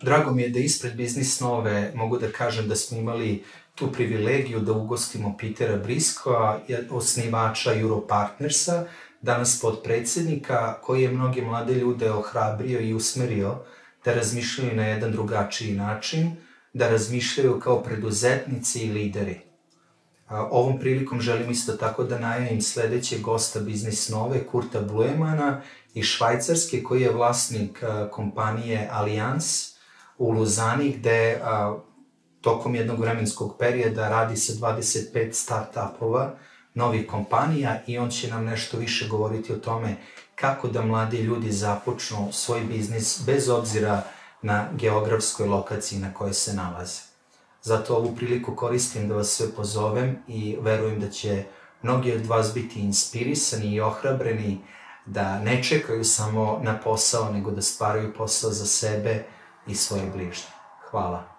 Drago mi je da ispred Biznis Nove mogu da kažem da smo imali tu privilegiju da ugostimo Petera Briskoa, osnivača Europartnersa, danas podpredsednika, koji je mnoge mlade ljude ohrabrio i usmerio da razmišljaju na jedan drugačiji način, da razmišljaju kao preduzetnici i lideri. Ovom prilikom želim isto tako da najavim sledećeg gosta Biznis Nove, Kurta Blujemana iz Švajcarske, koji je vlasnik kompanije Allianz u Luzani, gde tokom jednog vremenskog perioda radi sa 25 start-upova, novih kompanija, i on će nam nešto više govoriti o tome kako da mladi ljudi započnu svoj biznis bez obzira na geografskoj lokaciji na kojoj se nalaze. Zato ovu priliku koristim da vas sve pozovem i verujem da će mnogi od vas biti inspirisani i ohrabreni da ne čekaju samo na posao, nego da stvaraju posao za sebe i svoje bližnje. Hvala.